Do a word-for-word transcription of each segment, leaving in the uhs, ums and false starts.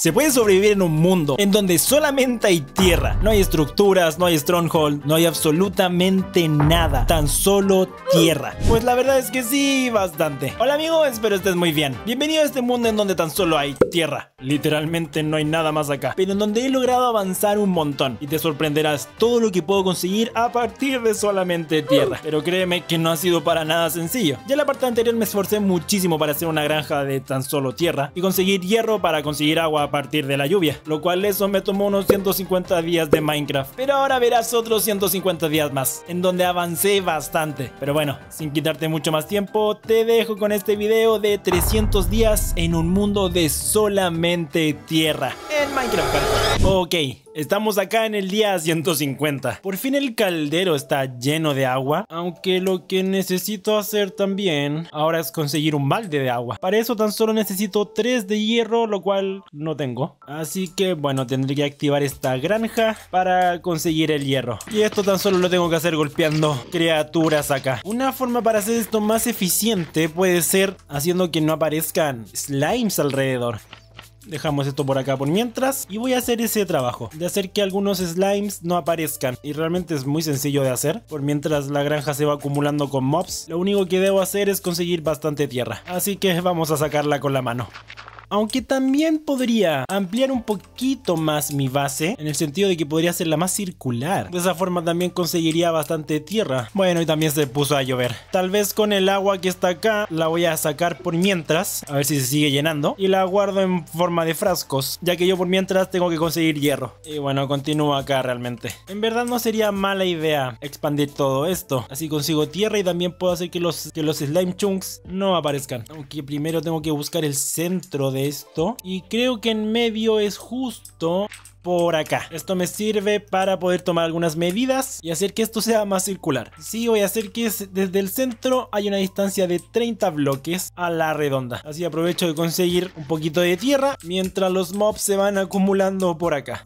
Se puede sobrevivir en un mundo en donde solamente hay tierra. No hay estructuras, no hay stronghold, no hay absolutamente nada. Tan solo tierra. Pues la verdad es que sí, bastante. Hola amigos, espero estés muy bien. Bienvenido a este mundo en donde tan solo hay tierra. Literalmente no hay nada más acá. Pero en donde he logrado avanzar un montón. Y te sorprenderás todo lo que puedo conseguir a partir de solamente tierra. Pero créeme que no ha sido para nada sencillo. Ya en la parte anterior me esforcé muchísimo para hacer una granja de tan solo tierra. Y conseguir hierro para conseguir agua a partir de la lluvia, lo cual eso me tomó unos ciento cincuenta días de Minecraft. Pero ahora verás otros ciento cincuenta días más, en donde avancé bastante. Pero bueno, sin quitarte mucho más tiempo, te dejo con este video de trescientos días en un mundo de solamente tierra en Minecraft. Ok, estamos acá en el día ciento cincuenta. Por fin el caldero está lleno de agua, aunque lo que necesito hacer también ahora es conseguir un balde de agua. Para eso tan solo necesito tres de hierro, lo cual no tengo. Así que bueno, tendré que activar esta granja para conseguir el hierro. Y esto tan solo lo tengo que hacer golpeando criaturas acá. Una forma para hacer esto más eficiente puede ser haciendo que no aparezcan slimes alrededor. Dejamos esto por acá por mientras y voy a hacer ese trabajo de hacer que algunos slimes no aparezcan, y realmente es muy sencillo de hacer. Por mientras la granja se va acumulando con mobs, lo único que debo hacer es conseguir bastante tierra, así que vamos a sacarla con la mano. Aunque también podría ampliar un poquito más mi base, en el sentido de que podría hacerla más circular. De esa forma también conseguiría bastante tierra. Bueno, y también se puso a llover. Tal vez con el agua que está acá la voy a sacar por mientras, a ver si se sigue llenando, y la guardo en forma de frascos, ya que yo por mientras tengo que conseguir hierro. Y bueno, continúo acá realmente. En verdad no sería mala idea expandir todo esto. Así consigo tierra y también puedo hacer que los, que los slime chunks no aparezcan. Aunque primero tengo que buscar el centro de esto, y creo que en medio es justo por acá. Esto me sirve para poder tomar algunas medidas y hacer que esto sea más circular. Sí, voy a hacer que desde el centro hay una distancia de treinta bloques a la redonda. Así aprovecho de conseguir un poquito de tierra mientras los mobs se van acumulando por acá.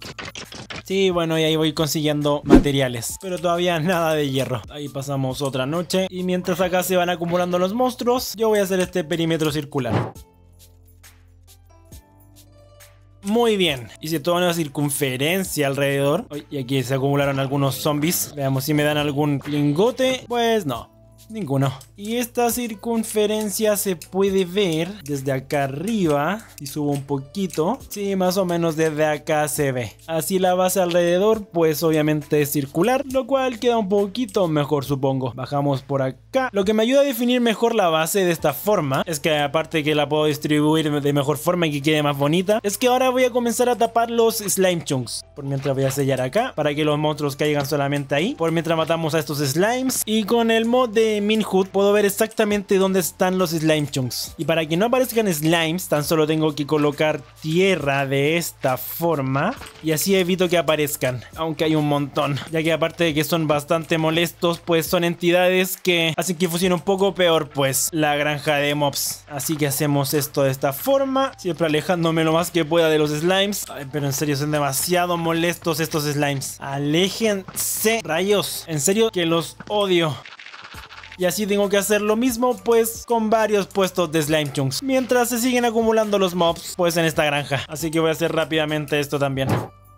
Sí, bueno, y ahí voy consiguiendo materiales, pero todavía nada de hierro. Ahí pasamos otra noche, y mientras acá se van acumulando los monstruos, yo voy a hacer este perímetro circular. Muy bien, hice toda una circunferencia alrededor. Y aquí se acumularon algunos zombies. Veamos si me dan algún lingote. Pues no, ninguno. Y esta circunferencia se puede ver desde acá arriba. Si subo un poquito, sí, más o menos desde acá se ve. Así la base alrededor pues obviamente es circular, lo cual queda un poquito mejor, supongo. Bajamos por acá. Lo que me ayuda a definir mejor la base de esta forma es que, aparte que la puedo distribuir de mejor forma y que quede más bonita, es que ahora voy a comenzar a tapar los slime chunks. Por mientras voy a sellar acá para que los monstruos caigan solamente ahí. Por mientras matamos a estos slimes, y con el mod de Minhood puedo ver exactamente dónde están los slime chunks. Y para que no aparezcan slimes, tan solo tengo que colocar tierra de esta forma, y así evito que aparezcan, aunque hay un montón, ya que aparte de que son bastante molestos, pues son entidades que hacen que funcione un poco peor pues la granja de mobs. Así que hacemos esto de esta forma, siempre alejándome lo más que pueda de los slimes. Ay, pero en serio son demasiado molestos estos slimes. Aléjense, rayos, en serio que los odio. Y así tengo que hacer lo mismo pues con varios puestos de slime chunks, mientras se siguen acumulando los mobs pues en esta granja. Así que voy a hacer rápidamente esto también.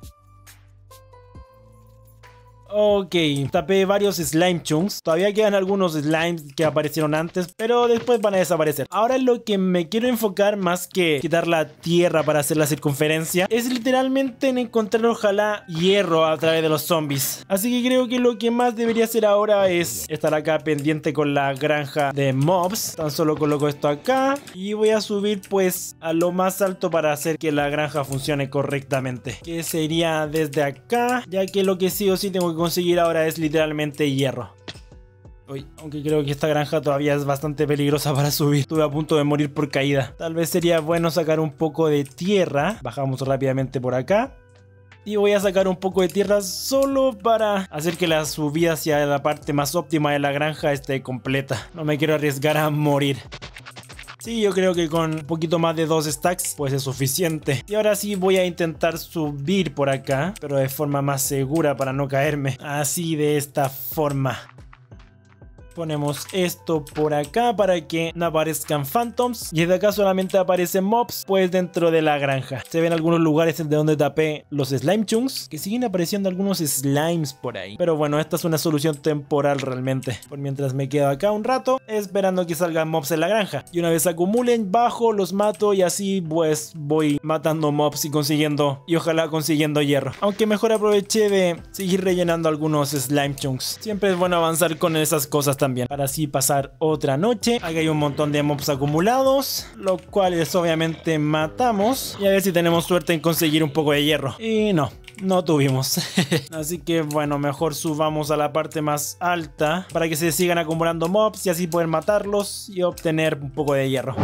Ok, tapé varios slime chunks. Todavía quedan algunos slimes que aparecieron antes, pero después van a desaparecer. Ahora lo que me quiero enfocar, más que quitar la tierra para hacer la circunferencia, es literalmente en encontrar ojalá hierro a través de los zombies. Así que creo que lo que más debería hacer ahora es estar acá pendiente con la granja de mobs. Tan solo coloco esto acá y voy a subir pues a lo más alto para hacer que la granja funcione correctamente, que sería desde acá, ya que lo que sí o sí tengo que conseguir ahora es literalmente hierro. Uy, aunque creo que esta granja todavía es bastante peligrosa para subir. Estuve a punto de morir por caída. Tal vez sería bueno sacar un poco de tierra. Bajamos rápidamente por acá. Y voy a sacar un poco de tierra solo para hacer que la subida hacia la parte más óptima de la granja esté completa. No me quiero arriesgar a morir. Sí, yo creo que con un poquito más de dos stacks pues es suficiente. Y ahora sí voy a intentar subir por acá, pero de forma más segura para no caerme. Así, de esta forma. Ponemos esto por acá para que no aparezcan phantoms. Y desde acá solamente aparecen mobs, pues dentro de la granja. Se ven algunos lugares de donde tapé los slime chunks, que siguen apareciendo algunos slimes por ahí. Pero bueno, esta es una solución temporal realmente. Por mientras me quedo acá un rato, esperando que salgan mobs en la granja. Y una vez acumulen, bajo, los mato y así pues voy matando mobs y consiguiendo, y ojalá consiguiendo hierro. Aunque mejor aproveché de seguir rellenando algunos slime chunks. Siempre es bueno avanzar con esas cosas también, para así pasar otra noche. Aquí hay un montón de mobs acumulados, lo cual es obviamente matamos. Y a ver si tenemos suerte en conseguir un poco de hierro. Y no, no tuvimos. Así que bueno, mejor subamos a la parte más alta para que se sigan acumulando mobs y así poder matarlos y obtener un poco de hierro.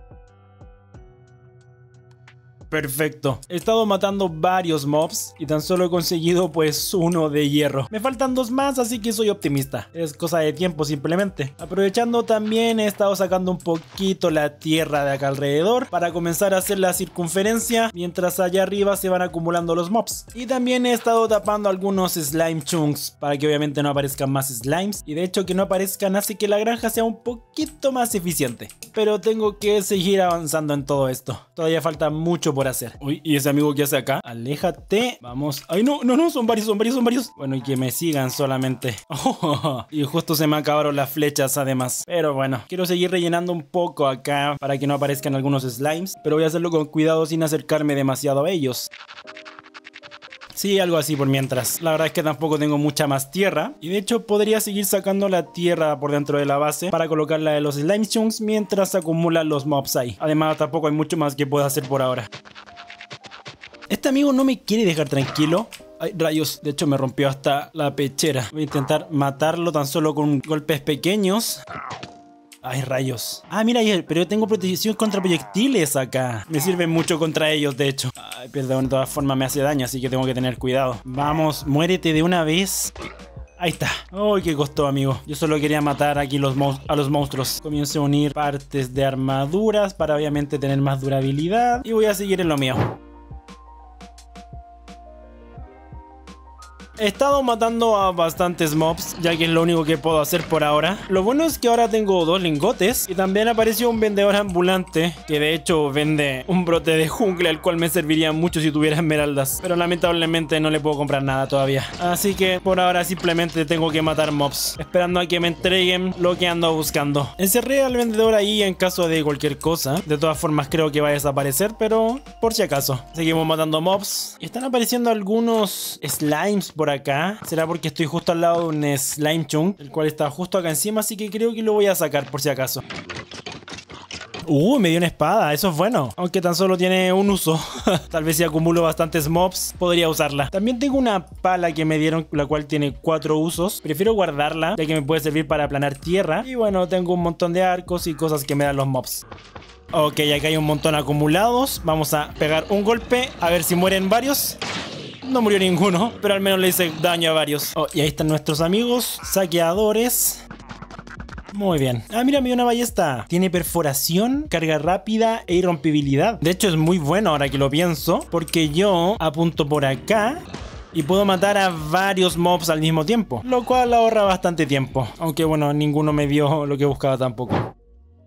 Perfecto. He estado matando varios mobs y tan solo he conseguido pues uno de hierro. Me faltan dos más, así que soy optimista. Es cosa de tiempo simplemente. Aprovechando también he estado sacando un poquito la tierra de acá alrededor para comenzar a hacer la circunferencia mientras allá arriba se van acumulando los mobs. Y también he estado tapando algunos slime chunks para que obviamente no aparezcan más slimes. Y de hecho que no aparezcan hace que la granja sea un poquito más eficiente. Pero tengo que seguir avanzando en todo esto. Todavía falta mucho por hacer. Uy, ¿y ese amigo que hace acá? Aléjate. Vamos. Ay, no, no, no, son varios, son varios, son varios. Bueno, y que me sigan solamente. Oh, y justo se me acabaron las flechas además. Pero bueno, quiero seguir rellenando un poco acá para que no aparezcan algunos slimes. Pero voy a hacerlo con cuidado sin acercarme demasiado a ellos. Sí, algo así por mientras. La verdad es que tampoco tengo mucha más tierra. Y de hecho podría seguir sacando la tierra por dentro de la base para colocarla de los slime chunks mientras se acumulan los mobs ahí. Además tampoco hay mucho más que pueda hacer por ahora. Este amigo no me quiere dejar tranquilo. Ay, rayos, de hecho me rompió hasta la pechera. Voy a intentar matarlo tan solo con golpes pequeños. Ay, rayos. Ah, mira, pero yo tengo protección contra proyectiles acá. Me sirve mucho contra ellos, de hecho. Ay, perdón, de todas formas me hace daño, así que tengo que tener cuidado. Vamos, muérete de una vez. Ahí está. Uy, qué costó, amigo. Yo solo quería matar aquí los a los monstruos. Comienzo a unir partes de armaduras para obviamente tener más durabilidad. Y voy a seguir en lo mío. He estado matando a bastantes mobs, ya que es lo único que puedo hacer por ahora. Lo bueno es que ahora tengo dos lingotes y también apareció un vendedor ambulante que de hecho vende un brote de jungla, el cual me serviría mucho si tuviera esmeraldas. Pero lamentablemente no le puedo comprar nada todavía. Así que por ahora simplemente tengo que matar mobs, esperando a que me entreguen lo que ando buscando. Encerré al vendedor ahí en caso de cualquier cosa. De todas formas creo que va a desaparecer, pero por si acaso. Seguimos matando mobs. Están apareciendo algunos slimes por acá. Será porque estoy justo al lado de un slime chunk, el cual está justo acá encima, así que creo que lo voy a sacar por si acaso. Uh, me dio una espada, eso es bueno. Aunque tan solo tiene un uso. Tal vez si acumulo bastantes mobs, podría usarla. También tengo una pala que me dieron, la cual tiene cuatro usos. Prefiero guardarla, ya que me puede servir para aplanar tierra. Y bueno, tengo un montón de arcos y cosas que me dan los mobs. Ok, acá hay un montón acumulados. Vamos a pegar un golpe, a ver si mueren varios. No murió ninguno, pero al menos le hice daño a varios. Oh, y ahí están nuestros amigos saqueadores. Muy bien. Ah, mira, me dio una ballesta. Tiene perforación, carga rápida e irrompibilidad. De hecho es muy bueno ahora que lo pienso, porque yo apunto por acá y puedo matar a varios mobs al mismo tiempo, lo cual ahorra bastante tiempo. Aunque bueno, ninguno me dio lo que buscaba tampoco.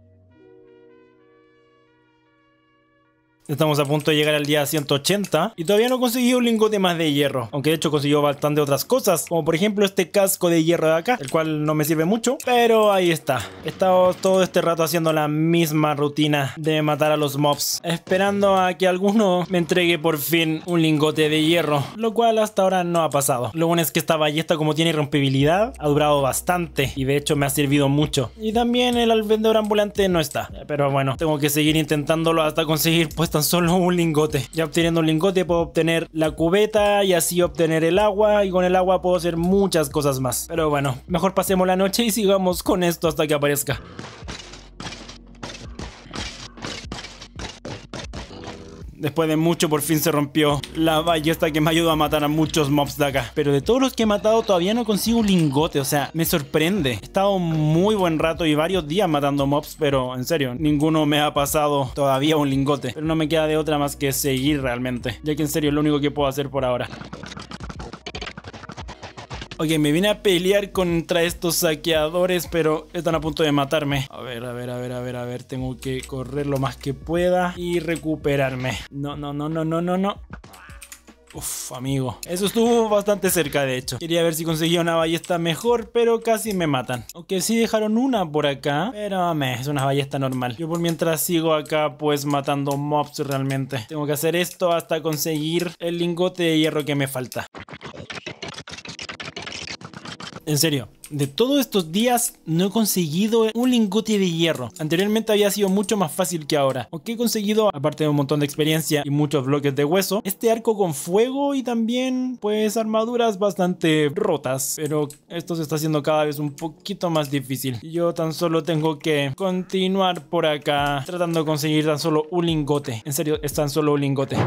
Estamos a punto de llegar al día ciento ochenta y todavía no conseguí un lingote más de hierro. Aunque de hecho consiguió bastante otras cosas, como por ejemplo este casco de hierro de acá, el cual no me sirve mucho, pero ahí está. He estado todo este rato haciendo la misma rutina de matar a los mobs, esperando a que alguno me entregue por fin un lingote de hierro, lo cual hasta ahora no ha pasado. Lo bueno es que esta ballesta, como tiene irrompibilidad, ha durado bastante y de hecho me ha servido mucho. Y también el vendedor ambulante no está, pero bueno, tengo que seguir intentándolo hasta conseguir pues tan solo un lingote. Ya obteniendo un lingote puedo obtener la cubeta y así obtener el agua, y con el agua puedo hacer muchas cosas más. Pero bueno, mejor pasemos la noche y sigamos con esto hasta que aparezca. Después de mucho por fin se rompió la ballesta que me ayudó a matar a muchos mobs de acá. Pero de todos los que he matado todavía no consigo un lingote, o sea, me sorprende. He estado muy buen rato y varios días matando mobs, pero en serio, ninguno me ha pasado todavía un lingote. Pero no me queda de otra más que seguir realmente, ya que en serio es lo único que puedo hacer por ahora. Ok, me vine a pelear contra estos saqueadores, pero están a punto de matarme. A ver, a ver, a ver, a ver, a ver. Tengo que correr lo más que pueda y recuperarme. No, no, no, no, no, no, no. Uf, amigo, eso estuvo bastante cerca de hecho. Quería ver si conseguía una ballesta mejor, pero casi me matan. Aunque sí dejaron una por acá, pero me, es una ballesta normal. Yo por mientras sigo acá pues matando mobs realmente. Tengo que hacer esto hasta conseguir el lingote de hierro que me falta. En serio, de todos estos días no he conseguido un lingote de hierro. Anteriormente había sido mucho más fácil que ahora. Aunque he conseguido, aparte de un montón de experiencia y muchos bloques de hueso, este arco con fuego y también pues armaduras bastante rotas. Pero esto se está haciendo cada vez un poquito más difícil. Yo tan solo tengo que continuar por acá tratando de conseguir tan solo un lingote. En serio, es tan solo un lingote.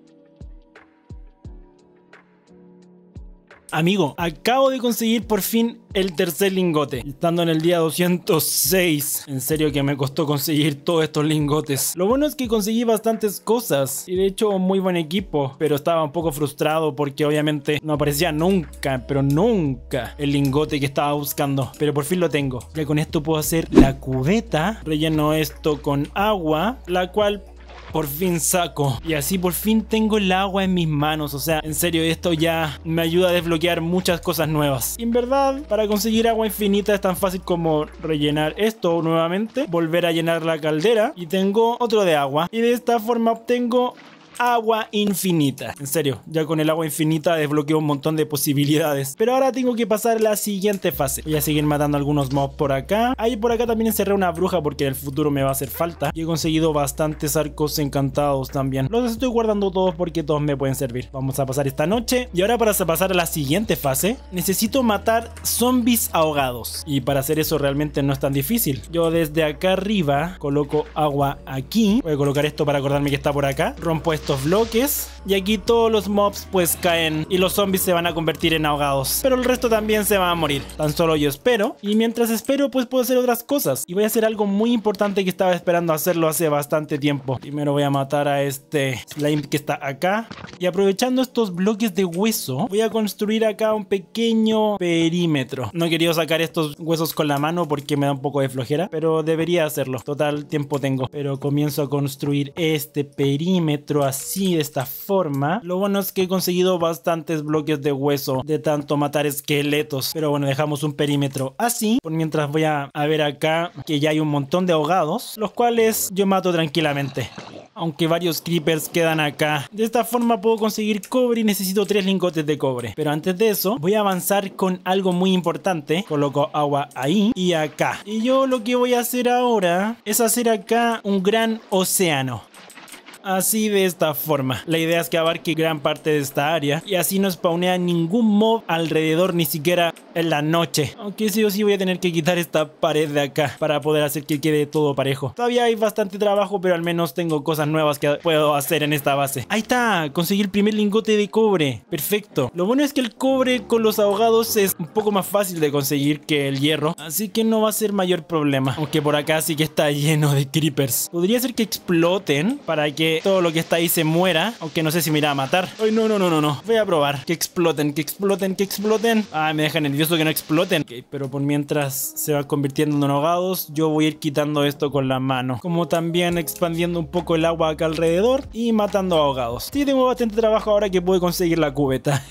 Amigo, acabo de conseguir por fin el tercer lingote, estando en el día doscientos seis. En serio que me costó conseguir todos estos lingotes. Lo bueno es que conseguí bastantes cosas y de hecho muy buen equipo, pero estaba un poco frustrado porque obviamente no aparecía nunca, pero nunca el lingote que estaba buscando. Pero por fin lo tengo. Ya con esto puedo hacer la cubeta. Relleno esto con agua, la cual por fin saco. Y así por fin tengo el agua en mis manos. O sea, en serio, esto ya me ayuda a desbloquear muchas cosas nuevas. Y en verdad, para conseguir agua infinita es tan fácil como rellenar esto nuevamente, volver a llenar la caldera y tengo otro de agua. Y de esta forma obtengo agua infinita. En serio, ya con el agua infinita desbloqueo un montón de posibilidades. Pero ahora tengo que pasar a la siguiente fase. Voy a seguir matando algunos mobs por acá. Ahí por acá también encerré una bruja porque en el futuro me va a hacer falta. Y he conseguido bastantes arcos encantados también. Los estoy guardando todos porque todos me pueden servir. Vamos a pasar esta noche. Y ahora para pasar a la siguiente fase, necesito matar zombies ahogados. Y para hacer eso realmente no es tan difícil. Yo desde acá arriba coloco agua aquí. Voy a colocar esto para acordarme que está por acá. Rompo esto estos bloques y aquí todos los mobs pues caen y los zombies se van a convertir en ahogados, pero el resto también se va a morir. Tan solo yo espero, y mientras espero pues puedo hacer otras cosas, y voy a hacer algo muy importante que estaba esperando hacerlo hace bastante tiempo. Primero voy a matar a este slime que está acá, y aprovechando estos bloques de hueso voy a construir acá un pequeño perímetro. No he querido sacar estos huesos con la mano porque me da un poco de flojera, pero debería hacerlo. Total tiempo tengo, pero comienzo a construir este perímetro así, de esta forma. Lo bueno es que he conseguido bastantes bloques de hueso de tanto matar esqueletos, pero bueno, dejamos un perímetro así, por mientras voy a, a ver acá que ya hay un montón de ahogados, los cuales yo mato tranquilamente, aunque varios creepers quedan acá. De esta forma puedo conseguir cobre y necesito tres lingotes de cobre. Pero antes de eso voy a avanzar con algo muy importante. Coloco agua ahí y acá, y yo lo que voy a hacer ahora es hacer acá un gran océano. Así, de esta forma. La idea es que abarque gran parte de esta área y así no spawnea ningún mob alrededor, ni siquiera en la noche. Aunque sí o sí voy a tener que quitar esta pared de acá para poder hacer que quede todo parejo. Todavía hay bastante trabajo, pero al menos tengo cosas nuevas que puedo hacer en esta base. Ahí está, conseguí el primer lingote de cobre. Perfecto. Lo bueno es que el cobre con los ahogados es un poco más fácil de conseguir que el hierro, así que no va a ser mayor problema. Aunque por acá sí que está lleno de creepers. Podría ser que exploten para que todo lo que está ahí se muera, aunque no sé si me irá a matar. Ay, no, no, no, no, no. Voy a probar. Que exploten, que exploten, que exploten. Ah, me deja nervioso que no exploten. Okay, pero por mientras se va convirtiendo en ahogados, yo voy a ir quitando esto con la mano. Como también expandiendo un poco el agua acá alrededor y matando ahogados. Sí, tengo bastante trabajo ahora que puedo conseguir la cubeta.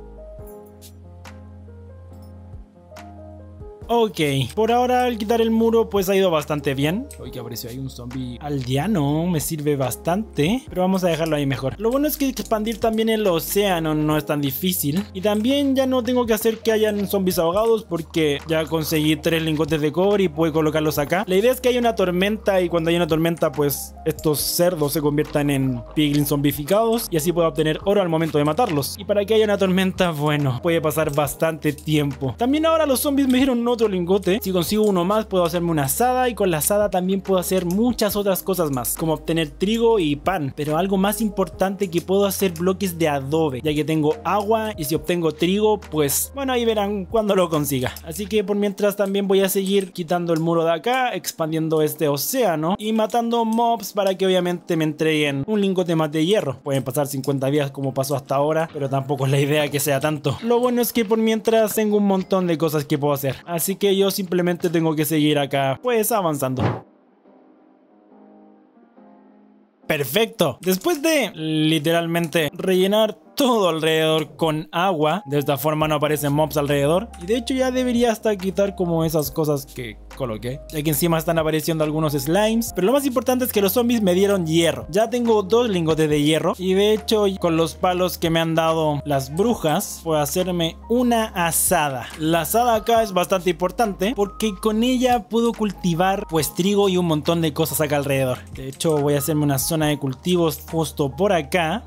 Ok, por ahora al quitar el muro pues ha ido bastante bien. Uy, que apareció ahí un zombie aldeano, me sirve bastante, pero vamos a dejarlo ahí mejor. Lo bueno es que expandir también el océano no es tan difícil, y también ya no tengo que hacer que hayan zombies ahogados porque ya conseguí tres lingotes de cobre y puedo colocarlos acá. La idea es que haya una tormenta y cuando haya una tormenta pues estos cerdos se conviertan en piglins zombificados y así puedo obtener oro al momento de matarlos. Y para que haya una tormenta, bueno, puede pasar bastante tiempo. También ahora los zombies me dijeron no otro lingote. Si consigo uno más puedo hacerme una asada, y con la asada también puedo hacer muchas otras cosas más, como obtener trigo y pan. Pero algo más importante, que puedo hacer bloques de adobe, ya que tengo agua, y si obtengo trigo, pues bueno, ahí verán cuando lo consiga. Así que por mientras también voy a seguir quitando el muro de acá, expandiendo este océano y matando mobs para que obviamente me entreguen un lingote más de hierro. Pueden pasar cincuenta días como pasó hasta ahora, pero tampoco es la idea que sea tanto. Lo bueno es que por mientras tengo un montón de cosas que puedo hacer, así que yo simplemente tengo que seguir acá pues avanzando. Perfecto. Después de literalmente rellenar todo alrededor con agua, de esta forma no aparecen mobs alrededor, y de hecho ya debería hasta quitar como esas cosas que coloqué. Aquí encima están apareciendo algunos slimes, pero lo más importante es que los zombies me dieron hierro. Ya tengo dos lingotes de hierro, y de hecho con los palos que me han dado las brujas puedo hacerme una asada. La asada acá es bastante importante porque con ella puedo cultivar pues trigo y un montón de cosas acá alrededor. De hecho voy a hacerme una zona de cultivos justo por acá,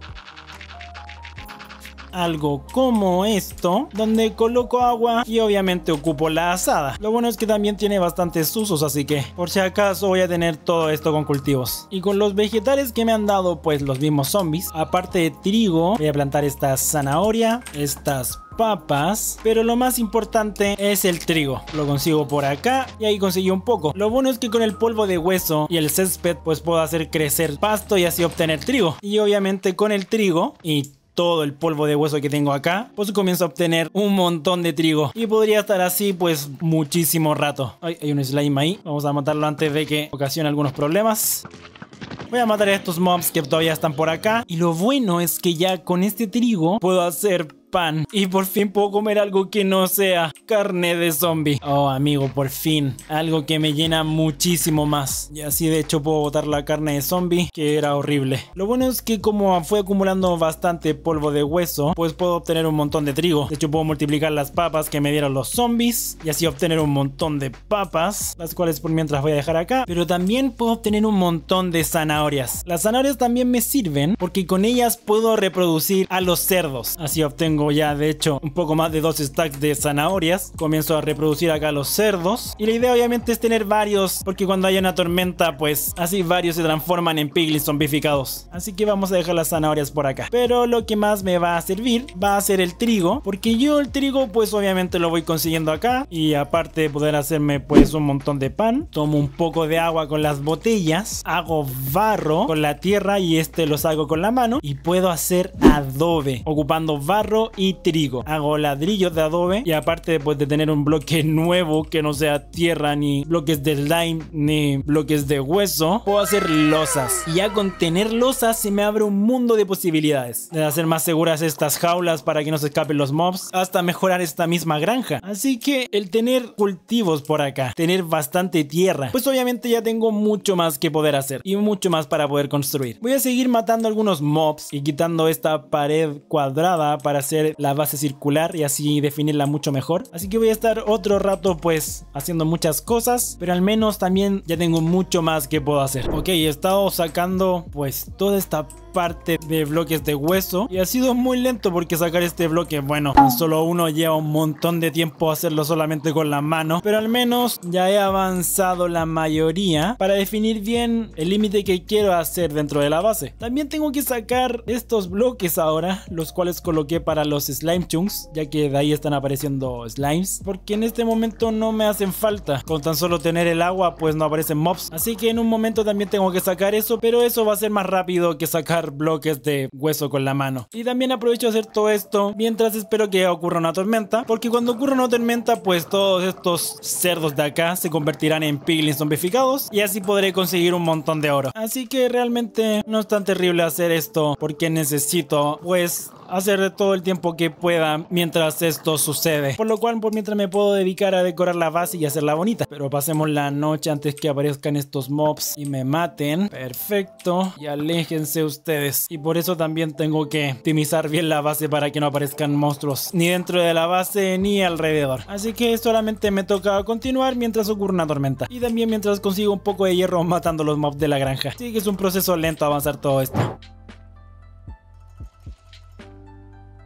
algo como esto, donde coloco agua y obviamente ocupo la asada. Lo bueno es que también tiene bastantes usos, así que por si acaso voy a tener todo esto con cultivos. Y con los vegetales que me han dado pues los mismos zombies, aparte de trigo, voy a plantar esta zanahoria, estas papas, pero lo más importante es el trigo. Lo consigo por acá y ahí conseguí un poco. Lo bueno es que con el polvo de hueso y el césped pues puedo hacer crecer pasto y así obtener trigo. Y obviamente con el trigo y todo el polvo de hueso que tengo acá, pues comienzo a obtener un montón de trigo, y podría estar así pues muchísimo rato. Ay, hay un slime ahí, vamos a matarlo antes de que ocasione algunos problemas. Voy a matar a estos mobs que todavía están por acá, y lo bueno es que ya con este trigo puedo hacer pan, y por fin puedo comer algo que no sea carne de zombie. Oh amigo, por fin algo que me llena muchísimo más, y así de hecho puedo botar la carne de zombie, que era horrible. Lo bueno es que como fue acumulando bastante polvo de hueso, pues puedo obtener un montón de trigo. De hecho puedo multiplicar las papas que me dieron los zombies y así obtener un montón de papas, las cuales por mientras voy a dejar acá. Pero también puedo obtener un montón de zanahorias. Las zanahorias también me sirven porque con ellas puedo reproducir a los cerdos. Así obtengo ya de hecho un poco más de dos stacks de zanahorias. Comienzo a reproducir acá los cerdos, y la idea obviamente es tener varios, porque cuando haya una tormenta pues así varios se transforman en piglins zombificados. Así que vamos a dejar las zanahorias por acá, pero lo que más me va a servir va a ser el trigo, porque yo el trigo pues obviamente lo voy consiguiendo acá, y aparte de poder hacerme pues un montón de pan, tomo un poco de agua con las botellas, hago barro con la tierra y este los hago con la mano, y puedo hacer adobe ocupando barro y trigo. Hago ladrillos de adobe, y aparte después de tener un bloque nuevo que no sea tierra, ni bloques de slime, ni bloques de hueso, puedo hacer losas, y ya con tener losas se me abre un mundo de posibilidades, de hacer más seguras estas jaulas para que no se escapen los mobs, hasta mejorar esta misma granja. Así que el tener cultivos por acá, tener bastante tierra, pues obviamente ya tengo mucho más que poder hacer y mucho más para poder construir. Voy a seguir matando algunos mobs y quitando esta pared cuadrada para hacer la base circular y así definirla mucho mejor. Así que voy a estar otro rato pues haciendo muchas cosas, pero al menos también ya tengo mucho más que puedo hacer. Ok, he estado sacando pues toda esta parte de bloques de hueso, y ha sido muy lento porque sacar este bloque, bueno, solo uno lleva un montón de tiempo hacerlo solamente con la mano, pero al menos ya he avanzado la mayoría para definir bien el límite que quiero hacer dentro de la base. También tengo que sacar estos bloques ahora, los cuales coloqué para los slime chunks, ya que de ahí están apareciendo slimes, porque en este momento no me hacen falta. Con tan solo tener el agua pues no aparecen mobs, así que en un momento también tengo que sacar eso, pero eso va a ser más rápido que sacar bloques de hueso con la mano. Y también aprovecho de hacer todo esto mientras espero que ocurra una tormenta, porque cuando ocurra una tormenta pues todos estos cerdos de acá se convertirán en piglins zombificados, y así podré conseguir un montón de oro. Así que realmente no es tan terrible hacer esto, porque necesito pues hacer todo el tiempo que pueda mientras esto sucede, por lo cual por mientras me puedo dedicar a decorar la base y hacerla bonita. Pero pasemos la noche antes que aparezcan estos mobs y me maten. Perfecto, y aléjense ustedes. Y por eso también tengo que optimizar bien la base para que no aparezcan monstruos ni dentro de la base ni alrededor. Así que solamente me toca continuar mientras ocurre una tormenta, y también mientras consigo un poco de hierro matando los mobs de la granja. Así que es un proceso lento avanzar todo esto.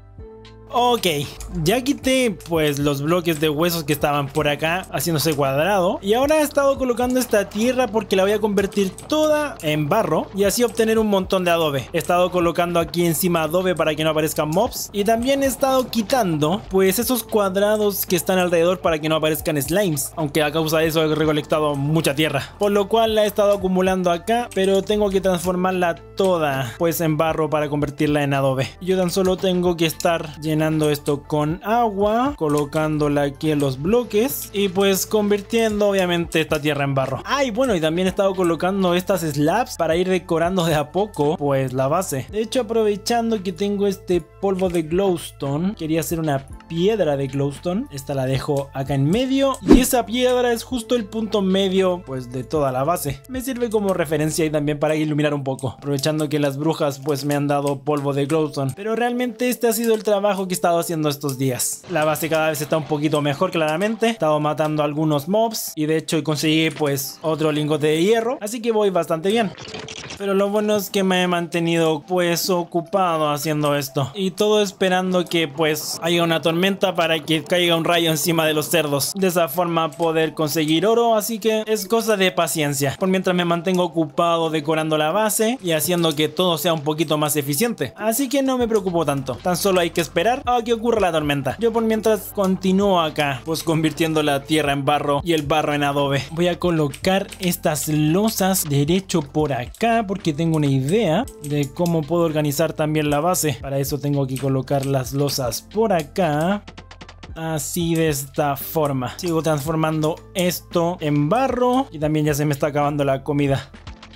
Ok, ya quité pues los bloques de huesos que estaban por acá haciéndose cuadrado. Y ahora he estado colocando esta tierra porque la voy a convertir toda en barro y así obtener un montón de adobe. He estado colocando aquí encima adobe para que no aparezcan mobs. Y también he estado quitando pues esos cuadrados que están alrededor para que no aparezcan slimes. Aunque a causa de eso he recolectado mucha tierra, por lo cual la he estado acumulando acá. Pero tengo que transformarla toda pues en barro para convertirla en adobe. Yo tan solo tengo que estar llenando esto con agua, colocándola aquí en los bloques y pues convirtiendo obviamente esta tierra en barro. Ay, ah, bueno, y también he estado colocando estas slabs para ir decorando de a poco pues la base. De hecho, aprovechando que tengo este polvo de glowstone, quería hacer una piedra de glowstone. Esta la dejo acá en medio y esa piedra es justo el punto medio pues de toda la base. Me sirve como referencia y también para iluminar un poco, aprovechando que las brujas pues me han dado polvo de glowstone. Pero realmente este ha sido el trabajo que he estado haciendo estos días. La base cada vez está un poquito mejor, claramente. He estado matando a algunos mobs y de hecho conseguí pues otro lingote de hierro, así que voy bastante bien. Pero lo bueno es que me he mantenido pues ocupado haciendo esto. Y todo esperando que pues haya una tormenta para que caiga un rayo encima de los cerdos. De esa forma poder conseguir oro, así que es cosa de paciencia. Por mientras me mantengo ocupado decorando la base y haciendo que todo sea un poquito más eficiente. Así que no me preocupo tanto. Tan solo hay que esperar a que ocurra la tormenta. Yo por mientras continúo acá pues convirtiendo la tierra en barro y el barro en adobe. Voy a colocar estas losas derecho por acá porque tengo una idea de cómo puedo organizar también la base. Para eso tengo que colocar las losas por acá. Así, de esta forma. Sigo transformando esto en barro y también ya se me está acabando la comida.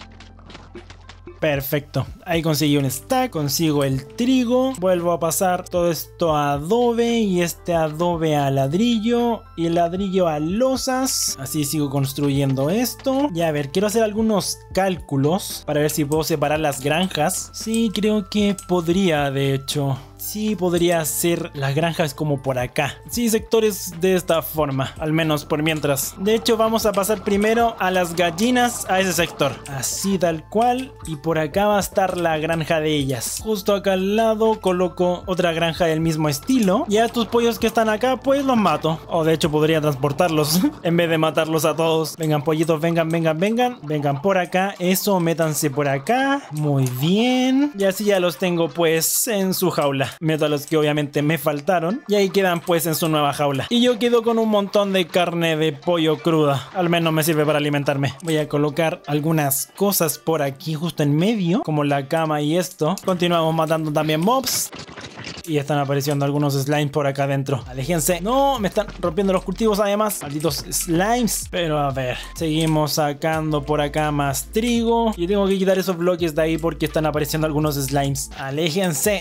Perfecto, ahí conseguí un stack, consigo el trigo, vuelvo a pasar todo esto a adobe y este adobe a ladrillo y el ladrillo a losas. Así sigo construyendo esto. Y a ver, quiero hacer algunos cálculos para ver si puedo separar las granjas. Sí, creo que podría, de hecho. Sí, podría ser las granjas como por acá. Sí, sectores de esta forma, al menos por mientras. De hecho, vamos a pasar primero a las gallinas a ese sector. Así tal cual. Y por acá va a estar la granja de ellas. Justo acá al lado coloco otra granja del mismo estilo. Y a estos pollos que están acá, pues los mato. O de hecho podría transportarlos en vez de matarlos a todos. Vengan pollitos, vengan, vengan, vengan. Vengan por acá. Eso, métanse por acá. Muy bien. Y así ya los tengo pues en su jaula. Meto a los que obviamente me faltaron y ahí quedan pues en su nueva jaula. Y yo quedo con un montón de carne de pollo cruda. Al menos me sirve para alimentarme. Voy a colocar algunas cosas por aquí justo en medio, como la cama y esto. Continuamos matando también mobs. Y están apareciendo algunos slimes por acá adentro. Aléjense. No, me están rompiendo los cultivos además. Malditos slimes. Pero a ver, seguimos sacando por acá más trigo. Y tengo que quitar esos bloques de ahí porque están apareciendo algunos slimes. Aléjense.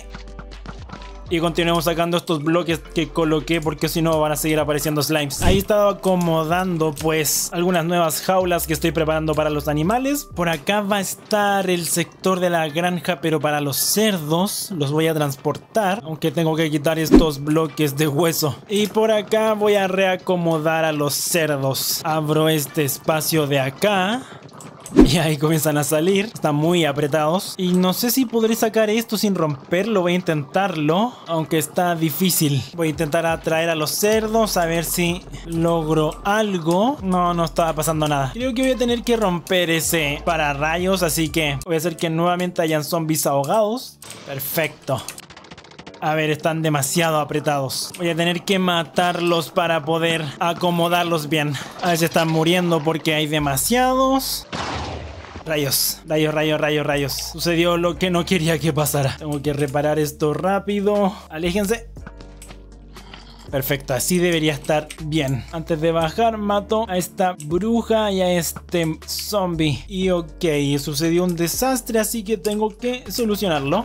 Y continuemos sacando estos bloques que coloqué porque si no van a seguir apareciendo slimes. Ahí estaba acomodando pues algunas nuevas jaulas que estoy preparando para los animales. Por acá va a estar el sector de la granja, pero para los cerdos los voy a transportar, aunque tengo que quitar estos bloques de hueso. Y por acá voy a reacomodar a los cerdos. Abro este espacio de acá. Y ahí comienzan a salir. Están muy apretados. Y no sé si podré sacar esto sin romperlo. Voy a intentarlo, aunque está difícil. Voy a intentar atraer a los cerdos, a ver si logro algo. No, no estaba pasando nada. Creo que voy a tener que romper ese pararrayos, así que voy a hacer que nuevamente hayan zombies ahogados. Perfecto. A ver, están demasiado apretados. Voy a tener que matarlos para poder acomodarlos bien. A ver si están muriendo porque hay demasiados. Rayos, rayos, rayos, rayos, rayos. Sucedió lo que no quería que pasara. Tengo que reparar esto rápido. Aléjense. Perfecto, así debería estar bien. Antes de bajar, mato a esta bruja y a este zombie. Y ok, sucedió un desastre, así que tengo que solucionarlo.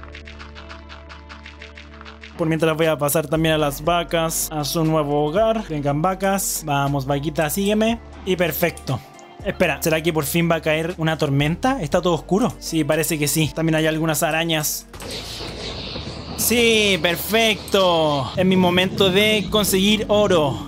Por mientras voy a pasar también a las vacas a su nuevo hogar. Vengan vacas. Vamos, vaquita, sígueme. Y perfecto. Espera, ¿será que por fin va a caer una tormenta? ¿Está todo oscuro? Sí, parece que sí. También hay algunas arañas. Sí, perfecto. Es mi momento de conseguir oro.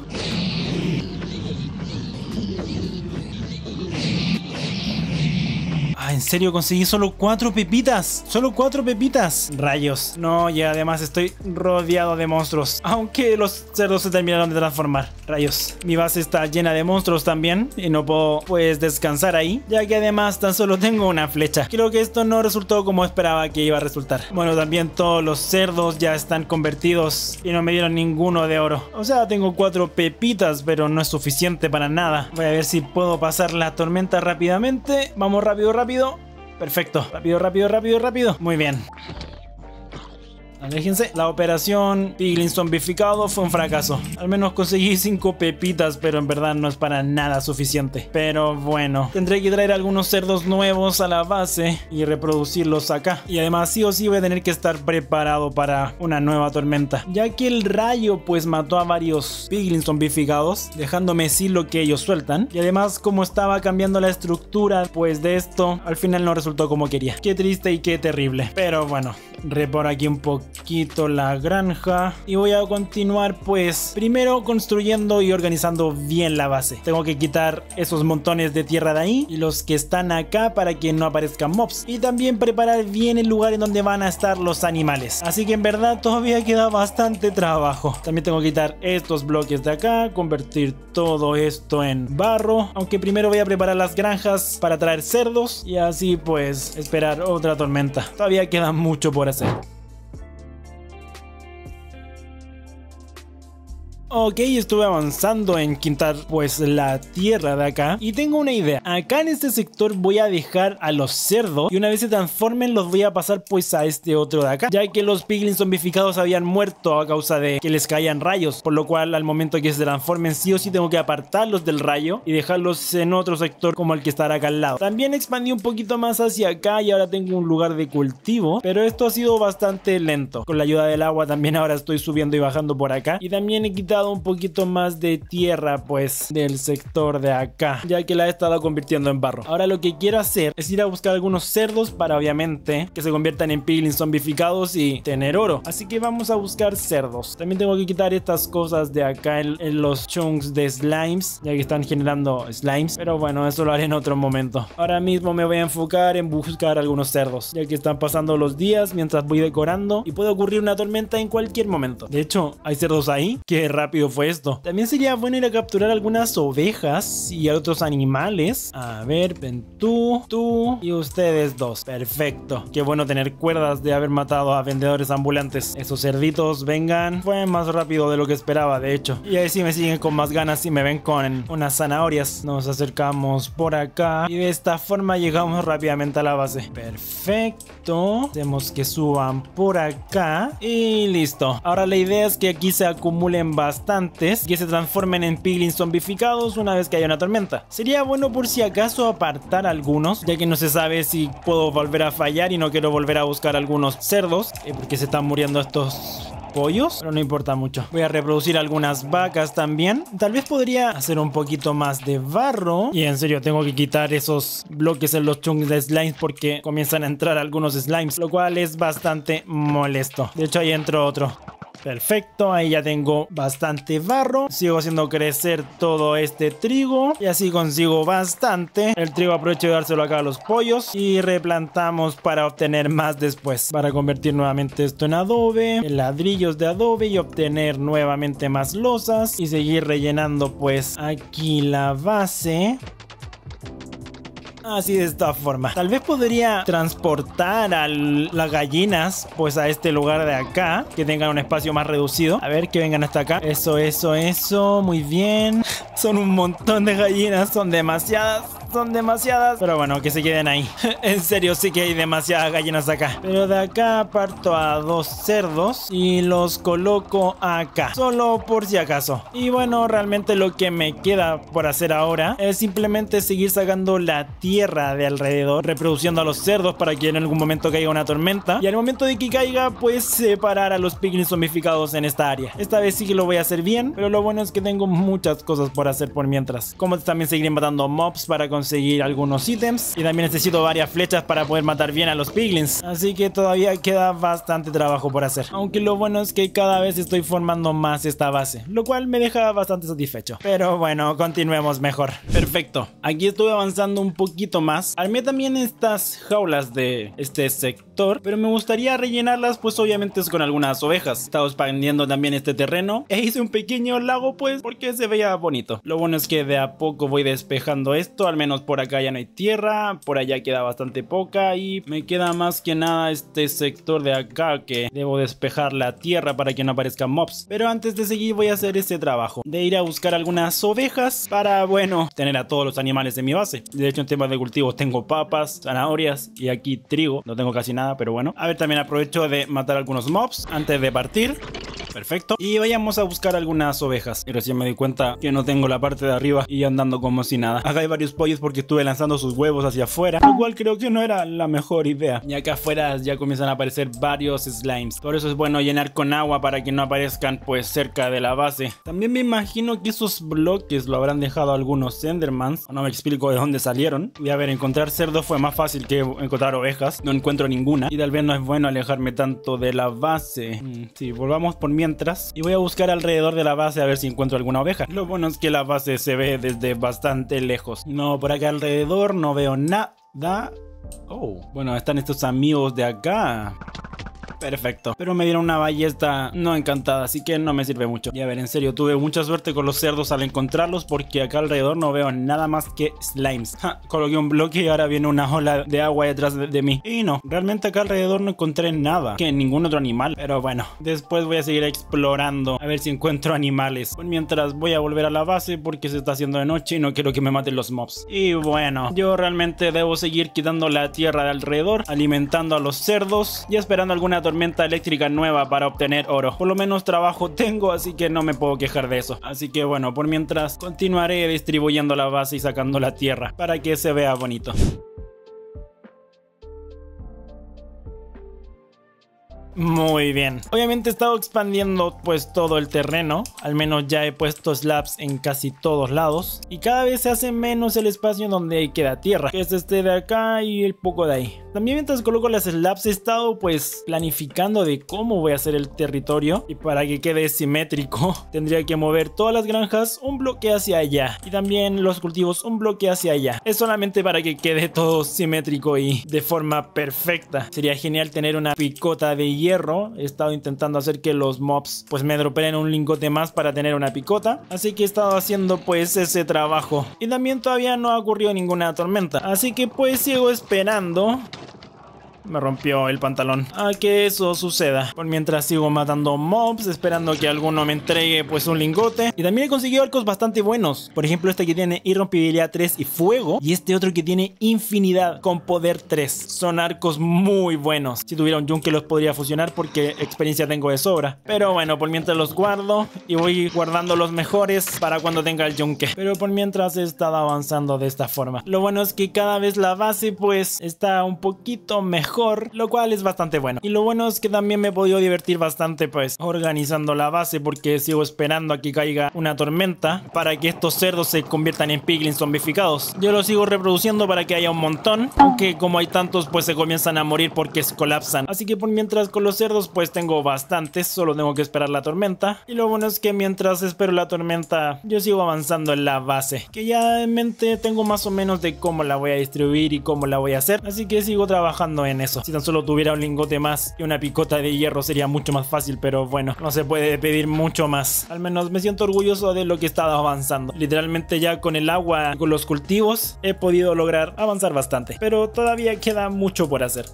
¿En serio conseguí solo cuatro pepitas. Solo cuatro pepitas. Rayos. No, y además estoy rodeado de monstruos. Aunque los cerdos se terminaron de transformar. Rayos. Mi base está llena de monstruos también. Y no puedo pues descansar ahí, ya que además tan solo tengo una flecha. Creo que esto no resultó como esperaba que iba a resultar. Bueno, también todos los cerdos ya están convertidos y no me dieron ninguno de oro. O sea, tengo cuatro pepitas, pero no es suficiente para nada. Voy a ver si puedo pasar la tormenta rápidamente. Vamos rápido, rápido. Perfecto. Rápido, rápido, rápido, rápido. Muy bien. Aléjense. La operación Piglin zombificado fue un fracaso. Al menos conseguí cinco pepitas, pero en verdad no es para nada suficiente. Pero bueno, tendré que traer algunos cerdos nuevos a la base y reproducirlos acá. Y además sí o sí voy a tener que estar preparado para una nueva tormenta, ya que el rayo pues mató a varios Piglin zombificados, dejándome sin lo que ellos sueltan. Y además, como estaba cambiando la estructura pues de esto, al final no resultó como quería. Qué triste y qué terrible. Pero bueno, reparo aquí un poco quito la granja y voy a continuar pues primero construyendo y organizando bien la base. Tengo que quitar esos montones de tierra de ahí y los que están acá para que no aparezcan mobs, y también preparar bien el lugar en donde van a estar los animales. Así que en verdad todavía queda bastante trabajo. También tengo que quitar estos bloques de acá, convertir todo esto en barro, aunque primero voy a preparar las granjas para traer cerdos y así pues esperar otra tormenta. Todavía queda mucho por hacer. Ok, estuve avanzando en quitar pues la tierra de acá y tengo una idea. Acá en este sector voy a dejar a los cerdos y una vez se transformen los voy a pasar pues a este otro de acá, ya que los piglins zombificados habían muerto a causa de que les caían rayos, por lo cual al momento que se transformen sí o sí tengo que apartarlos del rayo y dejarlos en otro sector como el que estará acá al lado. También expandí un poquito más hacia acá y ahora tengo un lugar de cultivo, pero esto ha sido bastante lento. Con la ayuda del agua también ahora estoy subiendo y bajando por acá, y también he quitado un poquito más de tierra pues del sector de acá, ya que la he estado convirtiendo en barro. Ahora lo que quiero hacer es ir a buscar algunos cerdos para obviamente que se conviertan en piglins zombificados y tener oro. Así que vamos a buscar cerdos. También tengo que quitar estas cosas de acá en, en los chunks de slimes, ya que están generando slimes, pero bueno, eso lo haré en otro momento. Ahora mismo me voy a enfocar en buscar algunos cerdos, ya que están pasando los días mientras voy decorando y puede ocurrir una tormenta en cualquier momento. De hecho, hay cerdos ahí. Qué rápido fue esto. También sería bueno ir a capturar algunas ovejas y otros animales. A ver, ven tú, tú y ustedes dos. Perfecto. Qué bueno tener cuerdas de haber matado a vendedores ambulantes. Esos cerditos, vengan. Fue más rápido de lo que esperaba, de hecho. Y ahí sí me siguen con más ganas y me ven con unas zanahorias. Nos acercamos por acá y de esta forma llegamos rápidamente a la base. Perfecto. Hacemos que suban por acá y listo. Ahora la idea es que aquí se acumulen bastante que se transformen en piglins zombificados una vez que haya una tormenta. Sería bueno por si acaso apartar algunos, ya que no se sabe si puedo volver a fallar y no quiero volver a buscar algunos cerdos, eh, porque se están muriendo estos pollos, pero no importa mucho. Voy a reproducir algunas vacas también. Tal vez podría hacer un poquito más de barro. Y en serio, tengo que quitar esos bloques en los chunks de slimes porque comienzan a entrar algunos slimes, lo cual es bastante molesto. De hecho, ahí entró otro. Perfecto, ahí ya tengo bastante barro. Sigo haciendo crecer todo este trigo y así consigo bastante. El trigo aprovecho de dárselo acá a los pollos y replantamos para obtener más después, para convertir nuevamente esto en adobe, en ladrillos de adobe, y obtener nuevamente más losas y seguir rellenando pues aquí la base. Así, de esta forma. Tal vez podría transportar a las gallinas pues a este lugar de acá, que tengan un espacio más reducido. A ver, que vengan hasta acá. Eso, eso, eso. Muy bien. Son un montón de gallinas. Son demasiadas. Son demasiadas. Pero bueno, que se queden ahí. En serio, sí que hay demasiadas gallinas acá. Pero de acá parto a dos cerdos y los coloco acá, solo por si acaso. Y bueno, realmente lo que me queda por hacer ahora es simplemente seguir sacando la tierra de alrededor, reproduciendo a los cerdos para que en algún momento caiga una tormenta. Y al momento de que caiga, pues separar a los piglins zombificados en esta área. Esta vez sí que lo voy a hacer bien, pero lo bueno es que tengo muchas cosas por hacer por mientras. Como también seguiré matando mobs para conseguir conseguir algunos ítems y también necesito varias flechas para poder matar bien a los piglins, así que todavía queda bastante trabajo por hacer, aunque lo bueno es que cada vez estoy formando más esta base, lo cual me deja bastante satisfecho. Pero bueno, continuemos mejor. Perfecto, aquí estuve avanzando un poquito más. Armé también estas jaulas de este sector, pero me gustaría rellenarlas pues obviamente es con algunas ovejas. He estado expandiendo también este terreno e hice un pequeño lago pues porque se veía bonito. Lo bueno es que de a poco voy despejando esto, al menos por acá ya no hay tierra, por allá queda bastante poca y me queda más que nada este sector de acá que debo despejar la tierra para que no aparezcan mobs. Pero antes de seguir voy a hacer este trabajo de ir a buscar algunas ovejas para, bueno, tener a todos los animales en mi base. De hecho en temas de cultivos tengo papas, zanahorias y aquí trigo, no tengo casi nada, pero bueno. A ver, también aprovecho de matar algunos mobs antes de partir. Perfecto. Y vayamos a buscar algunas ovejas. Y recién me di cuenta que no tengo la parte de arriba y andando como si nada. Acá hay varios pollos porque estuve lanzando sus huevos hacia afuera, lo cual creo que no era la mejor idea. Y acá afuera ya comienzan a aparecer varios slimes. Por eso es bueno llenar con agua para que no aparezcan pues cerca de la base. También me imagino que esos bloques lo habrán dejado algunos endermans. No me explico de dónde salieron. Y a ver, encontrar cerdos fue más fácil que encontrar ovejas. No encuentro ninguna. Y tal vez no es bueno alejarme tanto de la base. Mm, sí, volvamos por mientras. Y voy a buscar alrededor de la base a ver si encuentro alguna oveja. Lo bueno es que la base se ve desde bastante lejos. No, por acá alrededor no veo nada. Oh, bueno, están estos amigos de acá. Perfecto, pero me dieron una ballesta no encantada, así que no me sirve mucho. Y a ver, en serio, tuve mucha suerte con los cerdos al encontrarlos, porque acá alrededor no veo nada más que slimes. Ja, coloqué un bloque y ahora viene una ola de agua detrás de, de mí. Y no, realmente acá alrededor no encontré nada, que ningún otro animal. Pero bueno, después voy a seguir explorando a ver si encuentro animales. Pues mientras voy a volver a la base porque se está haciendo de noche y no quiero que me maten los mobs. Y bueno, yo realmente debo seguir quitando la tierra de alrededor, alimentando a los cerdos y esperando alguna tormenta tormenta eléctrica nueva para obtener oro. Por lo menos trabajo tengo, así que no me puedo quejar de eso. Así que bueno, por mientras continuaré distribuyendo la base y sacando la tierra para que se vea bonito. Muy bien. Obviamente he estado expandiendo pues todo el terreno. Al menos ya he puesto slabs en casi todos lados. Y cada vez se hace menos el espacio donde queda tierra, que es este de acá y el poco de ahí. También mientras coloco las slabs he estado pues planificando de cómo voy a hacer el territorio. Y para que quede simétrico tendría que mover todas las granjas un bloque hacia allá. Y también los cultivos un bloque hacia allá. Es solamente para que quede todo simétrico y de forma perfecta. Sería genial tener una picota de hierro. He estado intentando hacer que los mobs pues me dropeen un lingote más para tener una picota, así que he estado haciendo pues ese trabajo. Y también todavía no ha ocurrido ninguna tormenta, así que pues sigo esperando. Me rompió el pantalón a que eso suceda. Por mientras sigo matando mobs, esperando que alguno me entregue pues un lingote. Y también he conseguido arcos bastante buenos. Por ejemplo, este que tiene irrompibilidad tres y fuego. Y este otro que tiene infinidad con poder tres. Son arcos muy buenos. Si tuviera un yunque los podría fusionar porque experiencia tengo de sobra. Pero bueno, por mientras los guardo. Y voy guardando los mejores para cuando tenga el yunque. Pero por mientras he estado avanzando de esta forma. Lo bueno es que cada vez la base pues está un poquito mejor, lo cual es bastante bueno. Y lo bueno es que también me he podido divertir bastante pues organizando la base, porque sigo esperando a que caiga una tormenta para que estos cerdos se conviertan en piglins zombificados. Yo los sigo reproduciendo para que haya un montón, aunque como hay tantos pues se comienzan a morir porque se colapsan. Así que por mientras con los cerdos pues tengo bastantes, solo tengo que esperar la tormenta. Y lo bueno es que mientras espero la tormenta yo sigo avanzando en la base, que ya en mente tengo más o menos de cómo la voy a distribuir y cómo la voy a hacer, así que sigo trabajando en eso. Si tan solo tuviera un lingote más y una picota de hierro sería mucho más fácil, pero bueno, no se puede pedir mucho más. Al menos me siento orgulloso de lo que he estado avanzando. Literalmente ya con el agua y con los cultivos he podido lograr avanzar bastante, pero todavía queda mucho por hacer.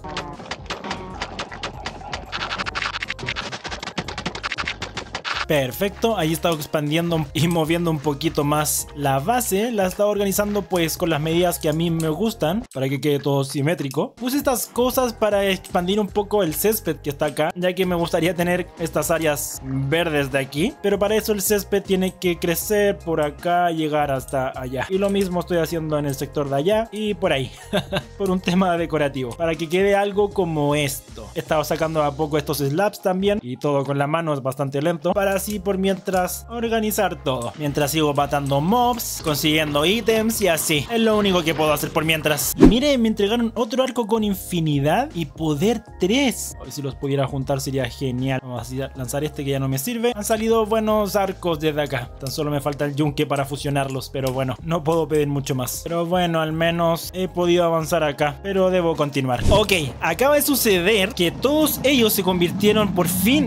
Perfecto, ahí he estado expandiendo y moviendo un poquito más la base. La he estado organizando pues con las medidas que a mí me gustan, para que quede todo simétrico. Puse estas cosas para expandir un poco el césped que está acá, ya que me gustaría tener estas áreas verdes de aquí. Pero para eso el césped tiene que crecer por acá y llegar hasta allá. Y lo mismo estoy haciendo en el sector de allá y por ahí, por un tema decorativo, para que quede algo como esto. He estado sacando a poco estos slabs también, y todo con la mano es bastante lento, para así por mientras organizar todo. Mientras sigo matando mobs, consiguiendo ítems y así. Es lo único que puedo hacer por mientras. Y miren, me entregaron otro arco con infinidad y poder tres. Hoy si los pudiera juntar sería genial. Vamos a lanzar este que ya no me sirve. Han salido buenos arcos desde acá. Tan solo me falta el yunque para fusionarlos. Pero bueno, no puedo pedir mucho más. Pero bueno, al menos he podido avanzar acá. Pero debo continuar. Ok, acaba de suceder que todos ellos se convirtieron por fin...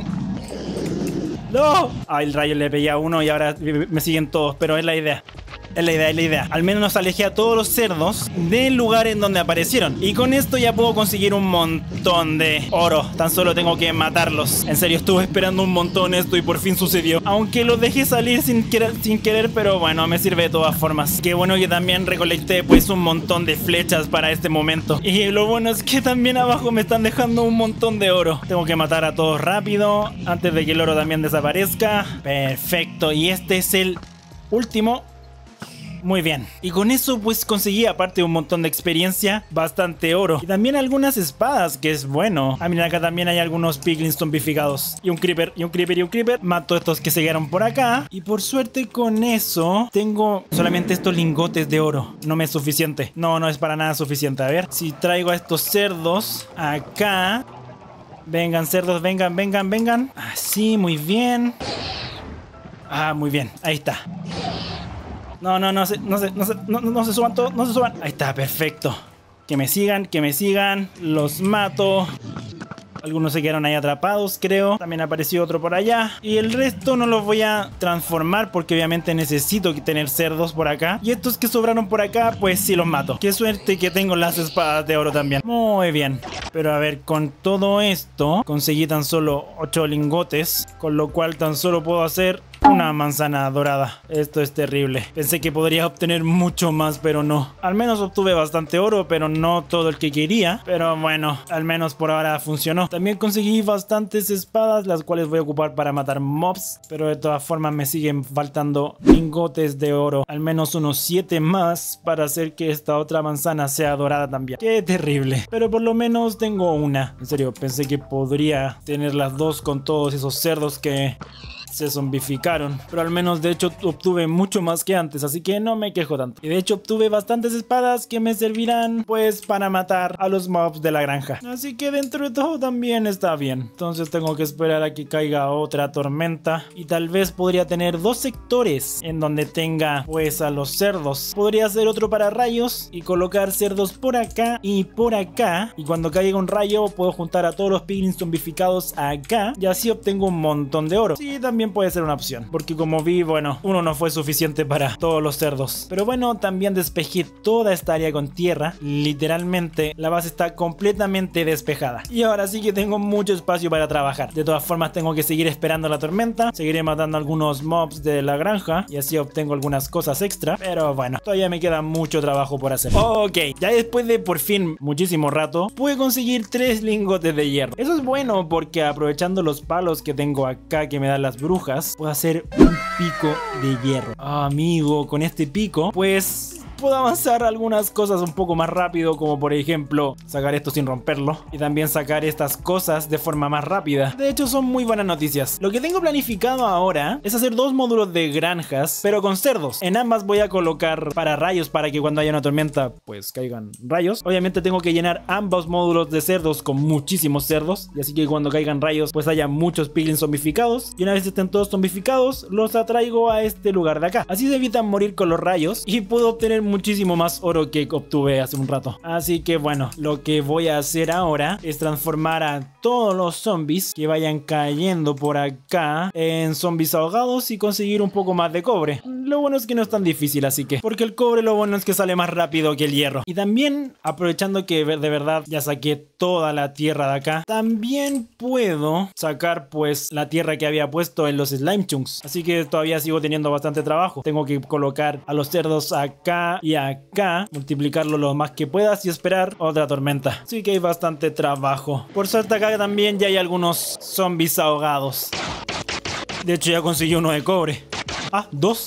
¡No! Ah, el rayo le pegué a uno y ahora me siguen todos, pero es la idea. Es la idea, es la idea. Al menos nos alejé a todos los cerdos del lugar en donde aparecieron. Y con esto ya puedo conseguir un montón de oro. Tan solo tengo que matarlos. En serio, estuve esperando un montón esto y por fin sucedió. Aunque los dejé salir sin querer, sin querer, pero bueno, me sirve de todas formas. Qué bueno que también recolecté pues un montón de flechas para este momento. Y lo bueno es que también abajo me están dejando un montón de oro. Tengo que matar a todos rápido antes de que el oro también desaparezca. Perfecto. Y este es el último. Muy bien. Y con eso pues conseguí, aparte de un montón de experiencia, bastante oro. Y también algunas espadas, que es bueno. Ah, miren, acá también hay algunos piglins zombificados. Y un creeper, y un creeper, y un creeper. Mato a estos que se quedaron por acá. Y por suerte con eso tengo solamente estos lingotes de oro. No me es suficiente. No, no es para nada suficiente. A ver, si traigo a estos cerdos acá. Vengan, cerdos, vengan, vengan, vengan. Así, muy bien. Ah, muy bien. Ahí está. No, no, no se, no se, no se, no, no se suban todos, no se suban. Ahí está, perfecto. Que me sigan, que me sigan. Los mato. Algunos se quedaron ahí atrapados, creo. También apareció otro por allá. Y el resto no los voy a transformar porque obviamente necesito tener cerdos por acá. Y estos que sobraron por acá, pues sí los mato. Qué suerte que tengo las espadas de oro también. Muy bien. Pero a ver, con todo esto conseguí tan solo ocho lingotes. Con lo cual tan solo puedo hacer... una manzana dorada. Esto es terrible. Pensé que podría obtener mucho más, pero no. Al menos obtuve bastante oro, pero no todo el que quería. Pero bueno, al menos por ahora funcionó. También conseguí bastantes espadas, las cuales voy a ocupar para matar mobs. Pero de todas formas me siguen faltando lingotes de oro. Al menos unos siete más para hacer que esta otra manzana sea dorada también. Qué terrible. Pero por lo menos tengo una. En serio, pensé que podría tener las dos con todos esos cerdos que... se zombificaron, pero al menos de hecho obtuve mucho más que antes, así que no me quejo tanto. Y de hecho obtuve bastantes espadas que me servirán pues para matar a los mobs de la granja, así que dentro de todo también está bien. Entonces tengo que esperar a que caiga otra tormenta y tal vez podría tener dos sectores en donde tenga pues a los cerdos. Podría hacer otro para rayos y colocar cerdos por acá y por acá, y cuando caiga un rayo puedo juntar a todos los piglins zombificados acá y así obtengo un montón de oro. Sí, también puede ser una opción, porque como vi, bueno, uno no fue suficiente para todos los cerdos. Pero bueno, también despejé toda esta área con tierra. Literalmente la base está completamente despejada y ahora sí que tengo mucho espacio para trabajar. De todas formas tengo que seguir esperando la tormenta. Seguiré matando algunos mobs de la granja y así obtengo algunas cosas extra, pero bueno, todavía me queda mucho trabajo por hacer. Ok, ya después de por fin muchísimo rato pude conseguir tres lingotes de hierro. Eso es bueno porque aprovechando los palos que tengo acá que me dan las brujas, puedo hacer un pico de hierro. Ah, amigo, con este pico pues puedo avanzar algunas cosas un poco más rápido, como por ejemplo sacar esto sin romperlo y también sacar estas cosas de forma más rápida. De hecho son muy buenas noticias. Lo que tengo planificado ahora es hacer dos módulos de granjas, pero con cerdos. En ambas voy a colocar para rayos, para que cuando haya una tormenta pues caigan rayos. Obviamente tengo que llenar ambos módulos de cerdos con muchísimos cerdos, y así que cuando caigan rayos pues haya muchos piglins zombificados, y una vez estén todos zombificados los atraigo a este lugar de acá. Así se evitan morir con los rayos y puedo obtener muchísimo más oro que obtuve hace un rato. Así que bueno, lo que voy a hacer ahora es transformar a todos los zombies que vayan cayendo por acá en zombies ahogados y conseguir un poco más de cobre. Lo bueno es que no es tan difícil, así que porque el cobre lo bueno es que sale más rápido que el hierro. Y también aprovechando que de verdad ya saqué toda la tierra de acá, también puedo sacar pues la tierra que había puesto en los slime chunks. Así que todavía sigo teniendo bastante trabajo. Tengo que colocar a los cerdos acá y acá, multiplicarlo lo más que puedas y esperar otra tormenta. Así que hay bastante trabajo. Por suerte acá también ya hay algunos zombies ahogados. De hecho ya conseguí uno de cobre. Ah, dos.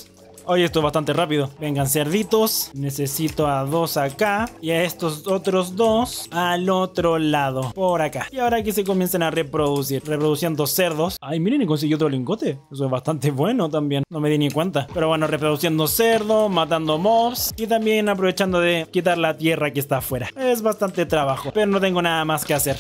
Oye, esto es bastante rápido. Vengan, cerditos. Necesito a dos acá y a estos otros dos al otro lado, por acá. Y ahora que se comiencen a reproducir, reproduciendo cerdos. Ay, miren, y conseguí otro lingote. Eso es bastante bueno también. No me di ni cuenta. Pero bueno, reproduciendo cerdos, matando mobs y también aprovechando de quitar la tierra que está afuera. Es bastante trabajo, pero no tengo nada más que hacer.